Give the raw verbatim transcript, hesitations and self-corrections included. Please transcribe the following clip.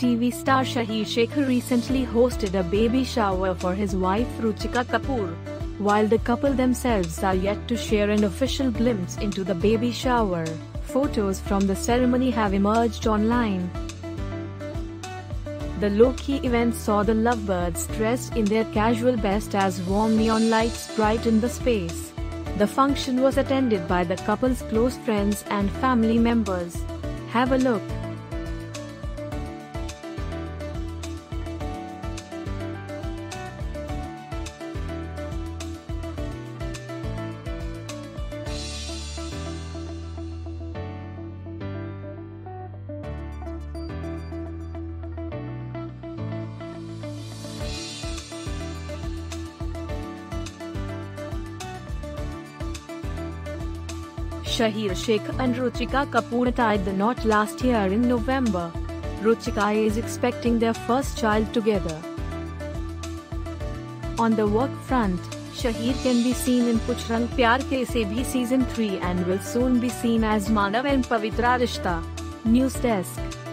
T V star Shahir Sheikh recently hosted a baby shower for his wife Ruchika Kapoor. While the couple themselves are yet to share an official glimpse into the baby shower, photos from the ceremony have emerged online. The low-key event saw the lovebirds dressed in their casual best as warm neon lights brightened the space. The function was attended by the couple's close friends and family members. Have a look. Shahir Sheikh and Ruchika Kapoor tied the knot last year in November. Ruchika is expecting their first child together. On the work front, Shahir can be seen in Kuch Rang Pyar Ke Se Bhi Season three and will soon be seen as Manav in Pavitra Rishta. News Desk.